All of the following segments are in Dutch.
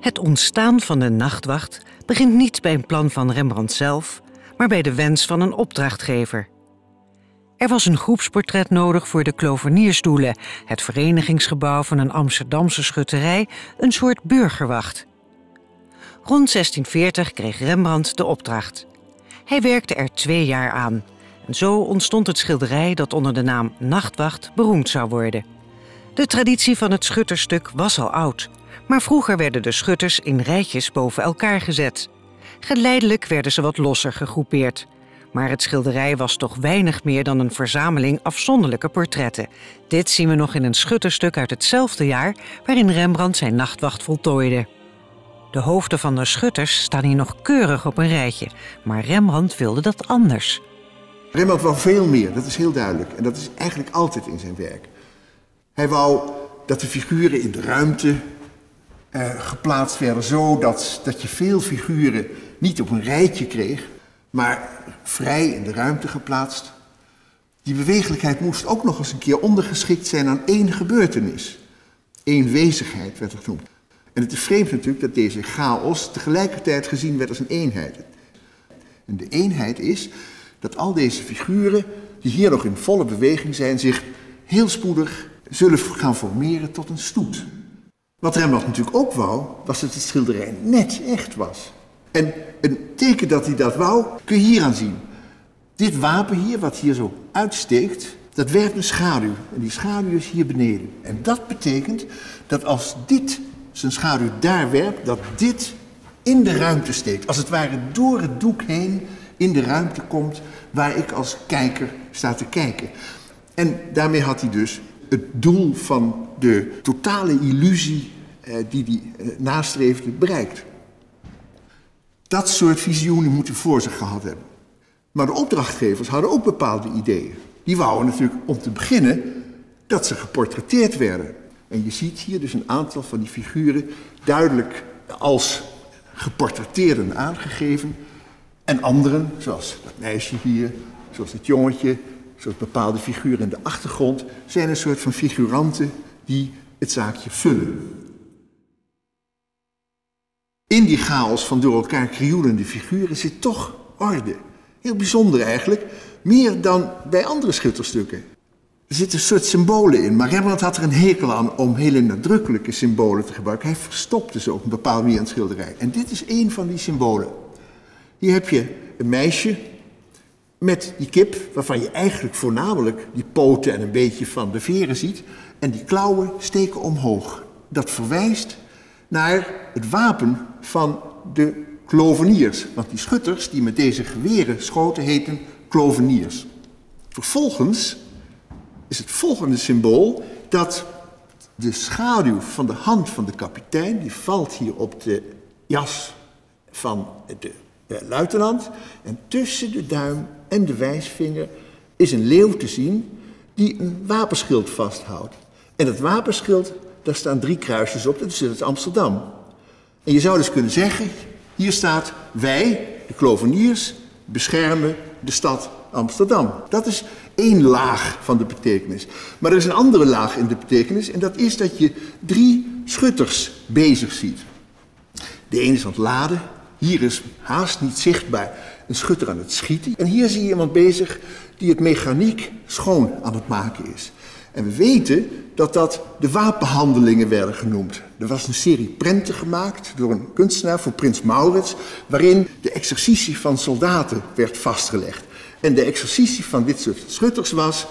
Het ontstaan van de nachtwacht begint niet bij een plan van Rembrandt zelf, maar bij de wens van een opdrachtgever. Er was een groepsportret nodig voor de Kloveniersdoelen, het verenigingsgebouw van een Amsterdamse schutterij, een soort burgerwacht. Rond 1640 kreeg Rembrandt de opdracht. Hij werkte er 2 jaar aan en zo ontstond het schilderij dat onder de naam Nachtwacht beroemd zou worden. De traditie van het schutterstuk was al oud, maar vroeger werden de schutters in rijtjes boven elkaar gezet. Geleidelijk werden ze wat losser gegroepeerd. Maar het schilderij was toch weinig meer dan een verzameling afzonderlijke portretten. Dit zien we nog in een schutterstuk uit hetzelfde jaar waarin Rembrandt zijn Nachtwacht voltooide. De hoofden van de schutters staan hier nog keurig op een rijtje, maar Rembrandt wilde dat anders. Rembrandt wou veel meer, dat is heel duidelijk. En dat is eigenlijk altijd in zijn werk. Hij wou dat de figuren in de ruimte geplaatst werden, zo dat je veel figuren niet op een rijtje kreeg, maar vrij in de ruimte geplaatst. Die bewegelijkheid moest ook nog eens een keer ondergeschikt zijn aan één gebeurtenis. Eenwezigheid werd het genoemd. En het is vreemd natuurlijk dat deze chaos tegelijkertijd gezien werd als een eenheid. En de eenheid is dat al deze figuren, die hier nog in volle beweging zijn, zich heel spoedig zullen gaan formeren tot een stoet. Wat Rembrandt natuurlijk ook wou, was dat het schilderij net echt was. En een teken dat hij dat wou, kun je hier aan zien. Dit wapen hier, wat hier zo uitsteekt, dat werpt een schaduw. En die schaduw is hier beneden. En dat betekent dat als dit zijn schaduw daar werpt, dat dit in de ruimte steekt. Als het ware door het doek heen in de ruimte komt waar ik als kijker sta te kijken. En daarmee had hij dus het doel van de totale illusie die hij nastreefde bereikt. Dat soort visioenen moeten voor zich gehad hebben. Maar de opdrachtgevers hadden ook bepaalde ideeën. Die wouden natuurlijk om te beginnen dat ze geportretteerd werden. En je ziet hier dus een aantal van die figuren duidelijk als geportretteerden aangegeven. En anderen, zoals dat meisje hier, zoals het jongetje, zoals bepaalde figuren in de achtergrond, zijn een soort van figuranten die het zaakje vullen. In die chaos van door elkaar krioelende figuren zit toch orde. Heel bijzonder eigenlijk, meer dan bij andere schutterstukken. Er zitten een soort symbolen in, maar Rembrandt had er een hekel aan om hele nadrukkelijke symbolen te gebruiken. Hij verstopte ze op een bepaalde manier in het schilderij. En dit is één van die symbolen. Hier heb je een meisje met die kip, waarvan je eigenlijk voornamelijk die poten en een beetje van de veren ziet. En die klauwen steken omhoog. Dat verwijst naar het wapen van de Kloveniers. Want die schutters die met deze geweren schoten heten Kloveniers. Vervolgens is het volgende symbool dat de schaduw van de hand van de kapitein, die valt hier op de jas van de luitenant. En tussen de duim en de wijsvinger is een leeuw te zien die een wapenschild vasthoudt. En dat wapenschild, daar staan 3 kruisjes op, dat is het Amsterdam. En je zou dus kunnen zeggen, hier staat: wij, de Kloveniers, beschermen de stad Amsterdam. Dat is één laag van de betekenis. Maar er is een andere laag in de betekenis en dat is dat je 3 schutters bezig ziet. De ene is aan het laden, hier is haast niet zichtbaar een schutter aan het schieten. En hier zie je iemand bezig die het mechaniek schoon aan het maken is. En we weten dat dat de wapenhandelingen werden genoemd. Er was een serie prenten gemaakt door een kunstenaar voor prins Maurits, waarin de exercitie van soldaten werd vastgelegd. En de exercitie van dit soort schutters was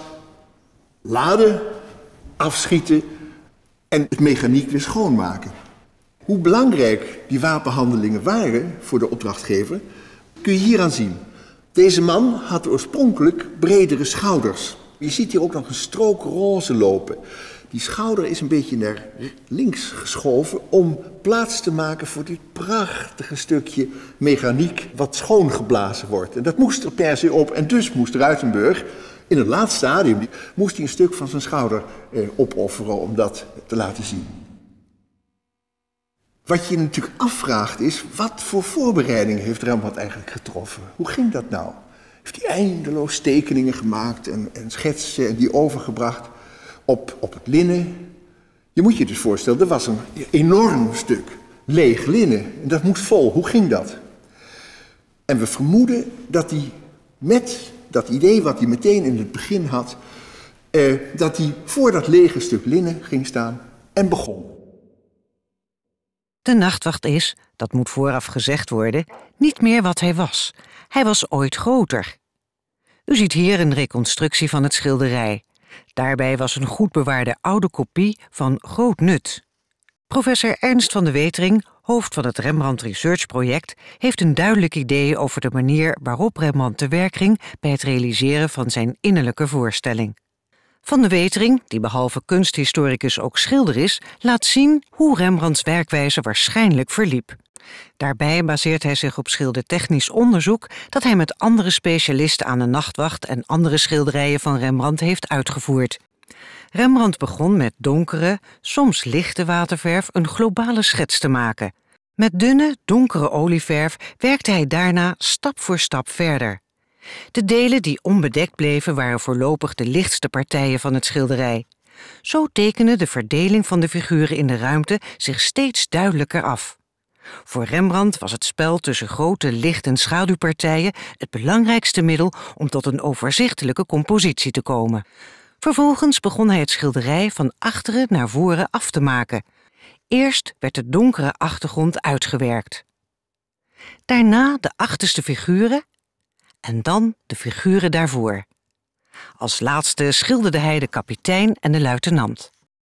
laden, afschieten en het mechaniek weer schoonmaken. Hoe belangrijk die wapenhandelingen waren voor de opdrachtgever, kun je hieraan zien. Deze man had oorspronkelijk bredere schouders. Je ziet hier ook nog een strook roze lopen. Die schouder is een beetje naar links geschoven om plaats te maken voor dit prachtige stukje mechaniek wat schoongeblazen wordt. En dat moest er per se op en dus moest Ruitenburg in het laatste stadium moest hij een stuk van zijn schouder opofferen om dat te laten zien. Wat je natuurlijk afvraagt is, wat voor voorbereidingen heeft Rembrandt eigenlijk getroffen? Hoe ging dat nou? Heeft hij eindeloos tekeningen gemaakt en schetsen en die overgebracht op het linnen? Je moet je dus voorstellen, er was een enorm stuk leeg linnen. En dat moest vol. Hoe ging dat? En we vermoeden dat hij met dat idee wat hij meteen in het begin had, dat hij voor dat lege stuk linnen ging staan en begon. De nachtwacht is, dat moet vooraf gezegd worden, niet meer wat hij was. Hij was ooit groter. U ziet hier een reconstructie van het schilderij. Daarbij was een goed bewaarde oude kopie van groot nut. Professor Ernst van de Wetering, hoofd van het Rembrandt Research Project, heeft een duidelijk idee over de manier waarop Rembrandt te werk ging bij het realiseren van zijn innerlijke voorstelling. Van de Wetering, die behalve kunsthistoricus ook schilder is, laat zien hoe Rembrandts werkwijze waarschijnlijk verliep. Daarbij baseert hij zich op schildertechnisch onderzoek dat hij met andere specialisten aan de Nachtwacht en andere schilderijen van Rembrandt heeft uitgevoerd. Rembrandt begon met donkere, soms lichte waterverf een globale schets te maken. Met dunne, donkere olieverf werkte hij daarna stap voor stap verder. De delen die onbedekt bleven waren voorlopig de lichtste partijen van het schilderij. Zo tekende de verdeling van de figuren in de ruimte zich steeds duidelijker af. Voor Rembrandt was het spel tussen grote licht- en schaduwpartijen het belangrijkste middel om tot een overzichtelijke compositie te komen. Vervolgens begon hij het schilderij van achteren naar voren af te maken. Eerst werd de donkere achtergrond uitgewerkt. Daarna de achterste figuren en dan de figuren daarvoor. Als laatste schilderde hij de kapitein en de luitenant.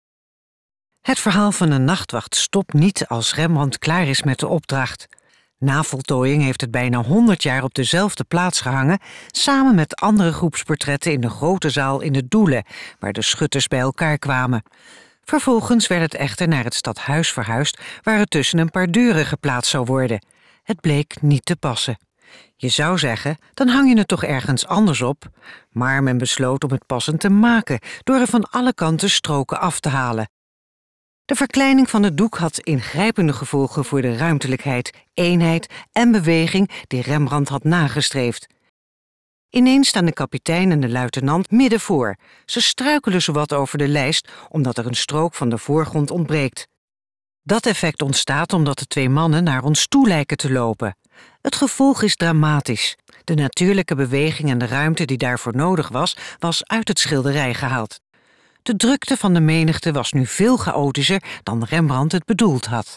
Het verhaal van een nachtwacht stopt niet als Rembrandt klaar is met de opdracht. Na voltooiing heeft het bijna 100 jaar op dezelfde plaats gehangen, samen met andere groepsportretten in de grote zaal in de Doelen, waar de schutters bij elkaar kwamen. Vervolgens werd het echter naar het stadhuis verhuisd, waar het tussen een paar deuren geplaatst zou worden. Het bleek niet te passen. Je zou zeggen, dan hang je het toch ergens anders op. Maar men besloot om het passend te maken, door er van alle kanten stroken af te halen. De verkleining van het doek had ingrijpende gevolgen voor de ruimtelijkheid, eenheid en beweging die Rembrandt had nagestreefd. Ineens staan de kapitein en de luitenant midden voor. Ze struikelen zowat over de lijst, omdat er een strook van de voorgrond ontbreekt. Dat effect ontstaat omdat de twee mannen naar ons toe lijken te lopen. Het gevolg is dramatisch. De natuurlijke beweging en de ruimte die daarvoor nodig was uit het schilderij gehaald. De drukte van de menigte was nu veel chaotischer dan Rembrandt het bedoeld had.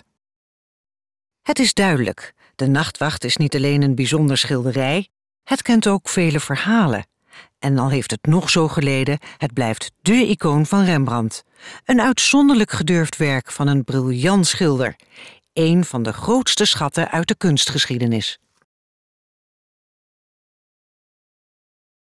Het is duidelijk, de Nachtwacht is niet alleen een bijzonder schilderij, het kent ook vele verhalen. En al heeft het nog zo geleden, het blijft dé icoon van Rembrandt. Een uitzonderlijk gedurfd werk van een briljant schilder. Een van de grootste schatten uit de kunstgeschiedenis.